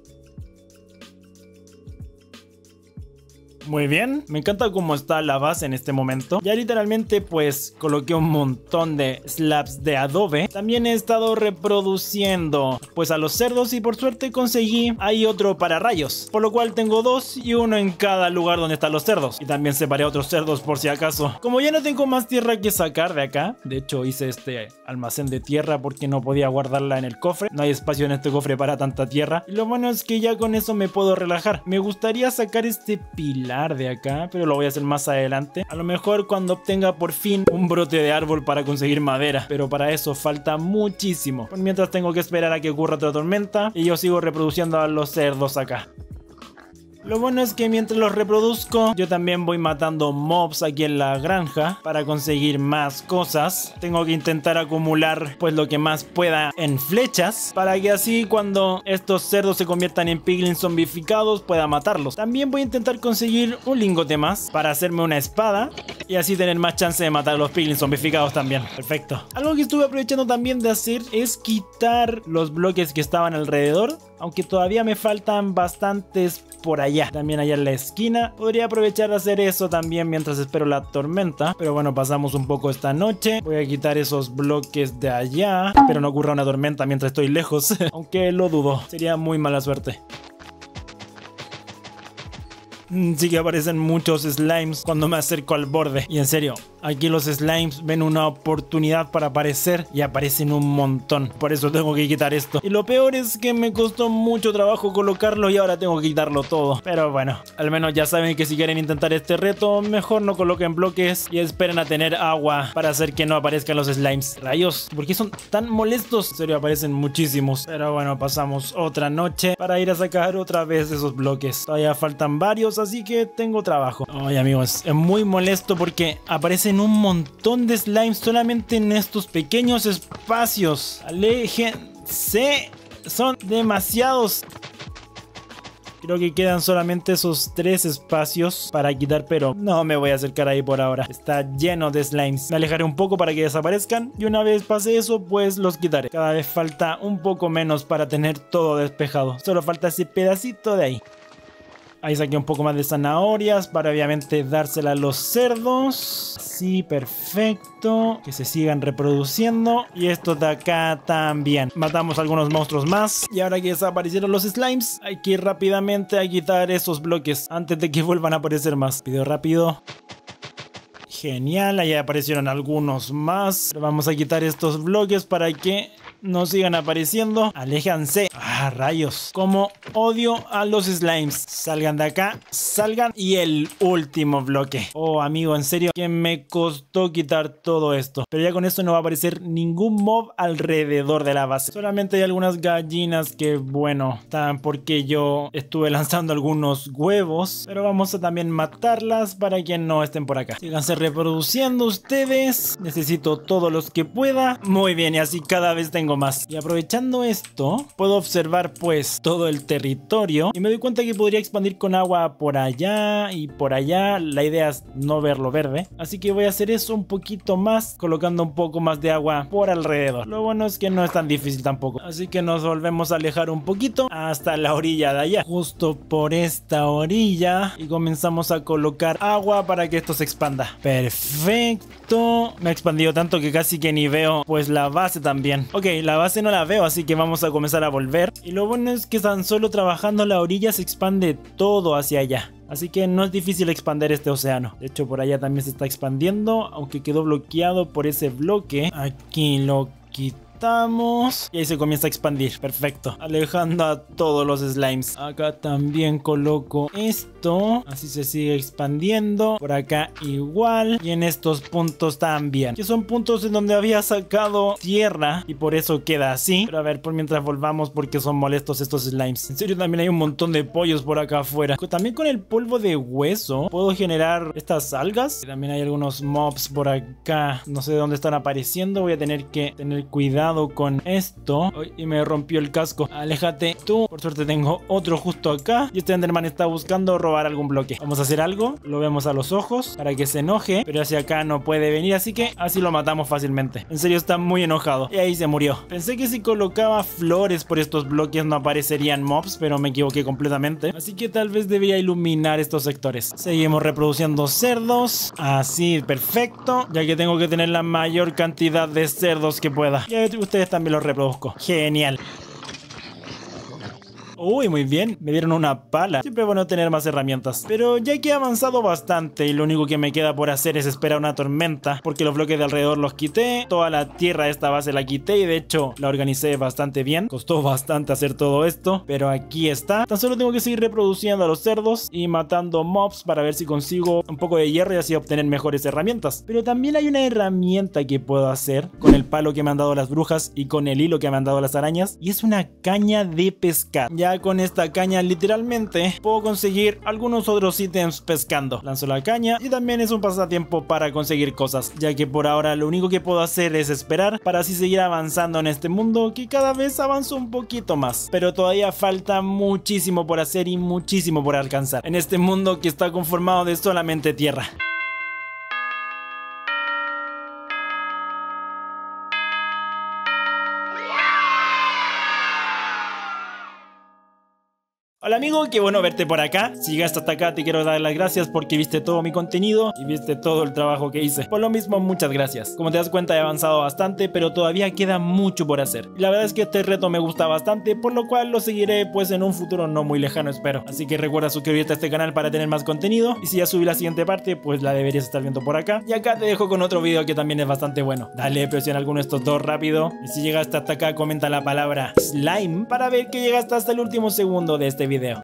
Muy bien, me encanta cómo está la base en este momento. Ya literalmente pues coloqué un montón de slabs de adobe. También he estado reproduciendo pues a los cerdos y por suerte conseguí ahí otro para rayos, por lo cual tengo dos y uno en cada lugar donde están los cerdos. Y también separé otros cerdos por si acaso. Como ya no tengo más tierra que sacar de acá, de hecho hice este almacén de tierra porque no podía guardarla en el cofre. No hay espacio en este cofre para tanta tierra. Y lo bueno es que ya con eso me puedo relajar. Me gustaría sacar este pilar de acá, pero lo voy a hacer más adelante. A lo mejor cuando obtenga por fin un brote de árbol para conseguir madera, pero para eso falta muchísimo. Por mientras tengo que esperar a que ocurra otra tormenta y yo sigo reproduciendo a los cerdos acá. Lo bueno es que mientras los reproduzco, yo también voy matando mobs aquí en la granja para conseguir más cosas. Tengo que intentar acumular pues lo que más pueda en flechas, para que así cuando estos cerdos se conviertan en piglins zombificados pueda matarlos. También voy a intentar conseguir un lingote más para hacerme una espada y así tener más chance de matar a los piglins zombificados también. Perfecto. Algo que estuve aprovechando también de hacer es quitar los bloques que estaban alrededor, aunque todavía me faltan bastantes por allá. También allá en la esquina. Podría aprovechar de hacer eso también mientras espero la tormenta. Pero bueno, pasamos un poco esta noche. Voy a quitar esos bloques de allá. Espero no ocurra una tormenta mientras estoy lejos. Aunque lo dudo. Sería muy mala suerte. Sí que aparecen muchos slimes cuando me acerco al borde. Y en serio, aquí los slimes ven una oportunidad para aparecer y aparecen un montón. Por eso tengo que quitar esto. Y lo peor es que me costó mucho trabajo colocarlo y ahora tengo que quitarlo todo. Pero bueno, al menos ya saben que si quieren intentar este reto, mejor no coloquen bloques y esperen a tener agua para hacer que no aparezcan los slimes. Rayos, ¿por qué son tan molestos? En serio, aparecen muchísimos. Pero bueno, pasamos otra noche para ir a sacar otra vez esos bloques. Todavía faltan varios, así que tengo trabajo. Ay, amigos, es muy molesto porque aparecen un montón de slimes solamente en estos pequeños espacios. Aléjense, son demasiados. Creo que quedan solamente esos tres espacios para quitar, pero no me voy a acercar ahí por ahora. Está lleno de slimes. Me alejaré un poco para que desaparezcan y una vez pase eso, pues los quitaré. Cada vez falta un poco menos para tener todo despejado. Solo falta ese pedacito de ahí. Ahí saqué un poco más de zanahorias para obviamente dársela a los cerdos. Sí, perfecto. Que se sigan reproduciendo. Y estos de acá también. Matamos algunos monstruos más. Y ahora que desaparecieron los slimes, hay que ir rápidamente a quitar esos bloques antes de que vuelvan a aparecer más. Video rápido. Genial, ahí aparecieron algunos más. Pero vamos a quitar estos bloques para que no sigan apareciendo. Aléjanse. Ah, rayos. Como odio a los slimes. Salgan de acá. Salgan. Y el último bloque. Oh, amigo, en serio que me costó quitar todo esto. Pero ya con esto no va a aparecer ningún mob alrededor de la base. Solamente hay algunas gallinas que, bueno, están porque yo estuve lanzando algunos huevos. Pero vamos a también matarlas para que no estén por acá. Síganse reproduciendo ustedes. Necesito todos los que pueda. Muy bien, y así cada vez tengo más. Y aprovechando esto, puedo observar pues todo el territorio y me doy cuenta que podría expandir con agua por allá y por allá. La idea es no verlo verde, así que voy a hacer eso un poquito más, colocando un poco más de agua por alrededor. Lo bueno es que no es tan difícil tampoco, así que nos volvemos a alejar un poquito hasta la orilla de allá, justo por esta orilla, y comenzamos a colocar agua para que esto se expanda. Perfecto. Me ha expandido tanto que casi que ni veo pues la base también. Ok, la base no la veo, así que vamos a comenzar a volver. Y lo bueno es que tan solo trabajando la orilla se expande todo hacia allá. Así que no es difícil expandir este océano. De hecho, por allá también se está expandiendo, aunque quedó bloqueado por ese bloque. Aquí lo quitamos y ahí se comienza a expandir. Perfecto. Alejando a todos los slimes. Acá también coloco este. esto. Así se sigue expandiendo. Por acá igual. Y en estos puntos también. Que son puntos en donde había sacado tierra. Y por eso queda así. Pero a ver, por mientras volvamos porque son molestos estos slimes. En serio, también hay un montón de pollos por acá afuera. También con el polvo de hueso puedo generar estas algas. Y también hay algunos mobs por acá. No sé de dónde están apareciendo. Voy a tener que tener cuidado con esto. Uy, y me rompió el casco. Aléjate tú. Por suerte tengo otro justo acá. Y este Enderman está buscando robar algún bloque. Vamos a hacer algo. Lo vemos a los ojos para que se enoje. Pero hacia acá no puede venir. Así que así lo matamos fácilmente. En serio, está muy enojado. Y ahí se murió. Pensé que si colocaba flores por estos bloques no aparecerían mobs. Pero me equivoqué completamente. Así que tal vez debería iluminar estos sectores. Seguimos reproduciendo cerdos. Así, perfecto. Ya que tengo que tener la mayor cantidad de cerdos que pueda. Y ustedes también los reproduzco. Genial. Uy, muy bien, me dieron una pala. Siempre es bueno tener más herramientas. Pero ya que he avanzado bastante y lo único que me queda por hacer es esperar una tormenta, porque los bloques de alrededor los quité, toda la tierra de esta base la quité y de hecho la organicé bastante bien. Costó bastante hacer todo esto, pero aquí está. Tan solo tengo que seguir reproduciendo a los cerdos y matando mobs para ver si consigo un poco de hierro y así obtener mejores herramientas. Pero también hay una herramienta que puedo hacer con el palo que me han dado las brujas y con el hilo que me han dado las arañas, y es una caña de pescar. Ya con esta caña literalmente puedo conseguir algunos otros ítems pescando. Lanzo la caña y también es un pasatiempo para conseguir cosas, ya que por ahora lo único que puedo hacer es esperar para así seguir avanzando en este mundo que cada vez avanzo un poquito más. Pero todavía falta muchísimo por hacer y muchísimo por alcanzar en este mundo que está conformado de solamente tierra. Hola amigo, qué bueno verte por acá. Si llegaste hasta acá te quiero dar las gracias porque viste todo mi contenido y viste todo el trabajo que hice. Por lo mismo, muchas gracias. Como te das cuenta, he avanzado bastante, pero todavía queda mucho por hacer. Y la verdad es que este reto me gusta bastante, por lo cual lo seguiré pues en un futuro no muy lejano, espero. Así que recuerda suscribirte a este canal para tener más contenido. Y si ya subí la siguiente parte, pues la deberías estar viendo por acá. Y acá te dejo con otro video que también es bastante bueno. Dale, presiona alguno de estos dos rápido. Y si llegaste hasta acá, comenta la palabra slime para ver que llegaste hasta el último segundo de este video.